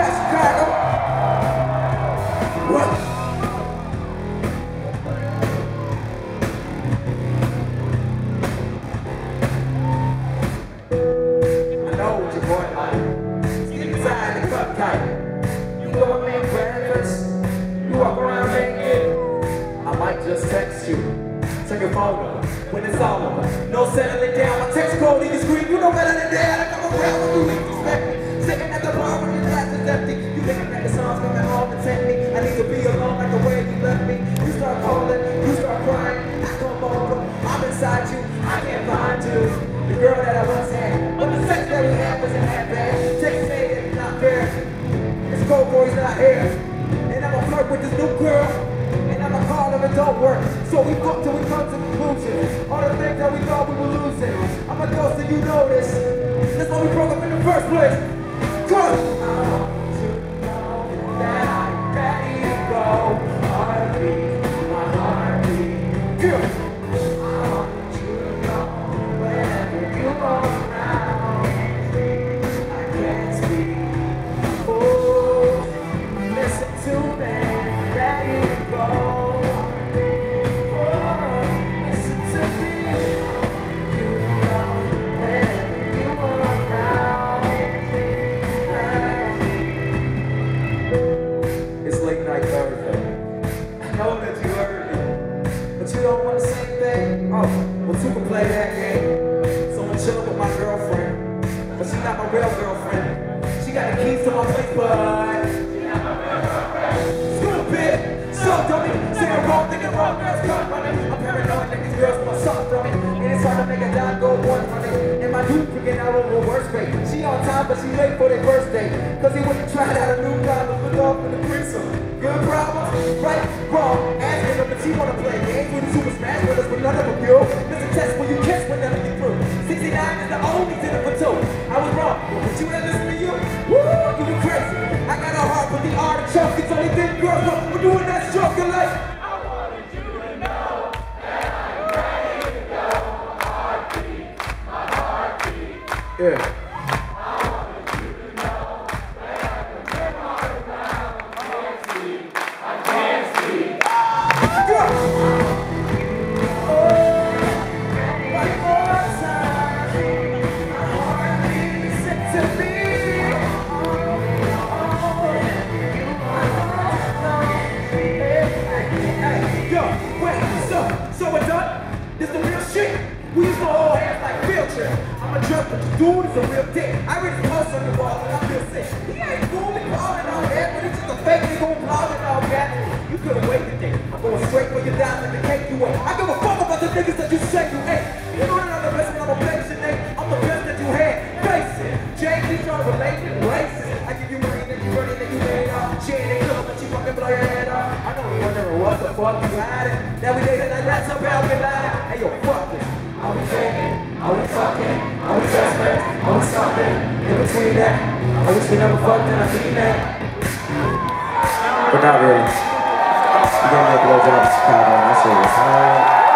Chicago. What? I know what your boy like. Get inside the cup tight. You go and make breakfast. You walk around naked. I might just text you. Take your phone number when it's all over. No settling down. My text code in the screen. You know better than that. I come around when you least expect me. Sitting at the bar when your glass is empty. You thinking that the song's coming home to tempt me. I need to be alone like the way you left me. You start calling, you start crying. I come over, I'm inside you. I can't find you. The girl that I once had, but the sex that we had wasn't that bad. Text say it's not fair. This cold boy's not here, and I'ma flirt with this new girl. And I'ma call him, it don't work. So we fuck till we come to conclusions. All the things that we thought we were losing. I'm a ghost and you know this. That's why we broke up in the first place. Come on. I want you to know that I'm ready to go. Heartbeat, my heartbeat. Yeah. I want you to know whenever you go around. I can't speak. Oh, listen to me. Ready to go. Oh, listen to me. You know whenever you go around. It's late night Thursday. I know that you heard me, but you don't want the same thing. Oh, well, you can play that game. So I'm chilling with my girlfriend, but she's not my real girlfriend. She got the keys to my place, but stupid, so dummy. Say the wrong thing, the wrong girls come running. I'm paranoid that these girls want something from me, and it's hard to make a dime go one running. And my dude freaking out over the worst rate. She on time, but she late for their birthday. Cause he went and tried out a new problem, put off in the threesome. Good problems, right, wrong, asking her, but she wanna play games with the Super Smash Brothers, but none of them do. It's a test where you catch whenever you through. 69 is the only dinner for two. I was wrong, but you ain't listen to you. Woo, you were crazy. I got a heart for the artichoke. It's only thin girls, but we're doing that stroke of life. I wanted you to know that I'm ready to go. Heartbeat, my heartbeat. Yeah. So we're done? This the real shit? We used to hold hands like field trip. I'm a drunk, but the dude is a real dick. I read his post on the wall and I feel sick. He ain't fooling, calling all that, but it's just a fake nigga who plotting all that. You could've waited today. I'm going straight for your dimes and the cake you want. I give a fuck about the niggas that you say you hate. You know that I'm the best when I'm a place your name. I'm the best that you had. Face it. JD trying to relate and racist. I give you money, then you run it, then you made off. She ain't good, but you fucking blow your head off. I know you wondering what the fuck you hiding. Now we dating like that's a bell, we lying. Hey yo, fuck this. Are we faking? Are we fucking? Are we suspects? Are we something? In between that? I wish we never fucked and I mean that. But not really. You gave me a blowjob in Chicago and that shit was hard.